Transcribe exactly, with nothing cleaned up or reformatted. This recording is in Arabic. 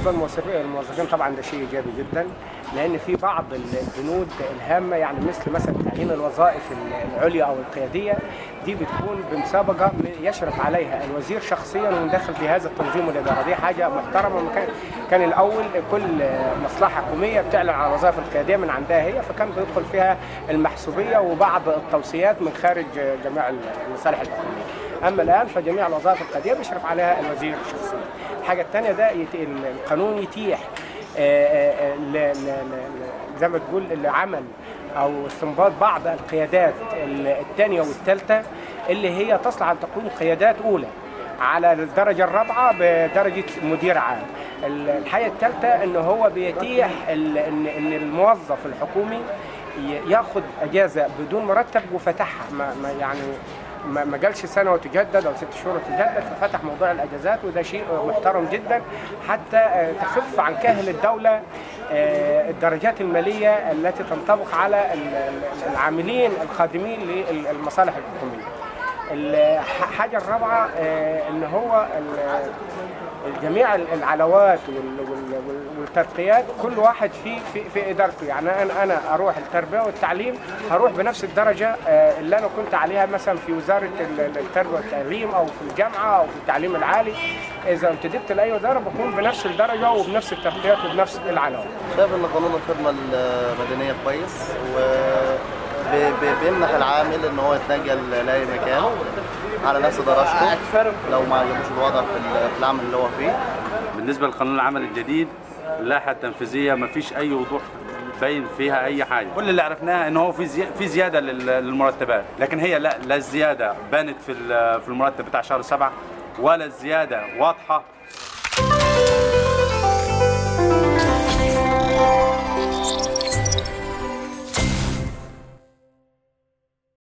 بالنسبه للموظفين طبعا ده شيء ايجابي جدا، لان في بعض البنود الهامه يعني مثل مثلا تعيين الوظائف العليا او القياديه دي بتكون بمسابقه يشرف عليها الوزير شخصيا ومن داخل جهاز التنظيم والاداره. دي حاجه محترمه. كان كان الاول كل مصلحه حكوميه بتعلن عن الوظائف القياديه من عندها هي، فكان بيدخل فيها المحسوبيه وبعض التوصيات من خارج جميع المصالح الحكوميه. اما الان فجميع الوظائف القياديه بيشرف عليها الوزير شخصيا. الحاجه الثانيه ده القانون يتيح زي ما تقول العمل او استنباط بعض القيادات الثانيه والثالثه اللي هي تصلح ان تكون قيادات اولى على الدرجه الرابعه بدرجه مدير عام. الحاجه الثالثه ان هو بيتيح ان الموظف الحكومي ياخذ اجازه بدون مرتب وفتحها، ما يعني ما جالش سنه وتجدد او ست شهور وتجدد، ففتح موضوع الاجازات وده شيء محترم جدا حتى تخف عن كاهل الدوله الدرجات الماليه التي تنطبق على العاملين الخادمين للمصالح الحكوميه. الحاجه الرابعه ان هو جميع العلاوات والترقيات كل واحد في في في ادارته. يعني انا انا اروح التربيه والتعليم هروح بنفس الدرجه اللي انا كنت عليها مثلا في وزاره التربيه والتعليم او في الجامعه او في التعليم العالي. اذا انتدبت لاي وزاره بكون بنفس الدرجه وبنفس الترقيات وبنفس العلاوات. شايف ان قانون الخدمه المدنيه كويس وبيمنح العامل ان هو يتنقل لاي مكان على نفس درجته لو ما عجبوش الوضع في العمل اللي هو فيه. بالنسبه لقانون العمل الجديد اللائحه التنفيذيه ما فيش اي وضوح باين فيها اي حاجه. كل اللي عرفناه ان هو في زي... في زياده للمرتبات، لكن هي لا لا الزياده بانت في في المرتب بتاع شهر سبعة ولا الزياده واضحه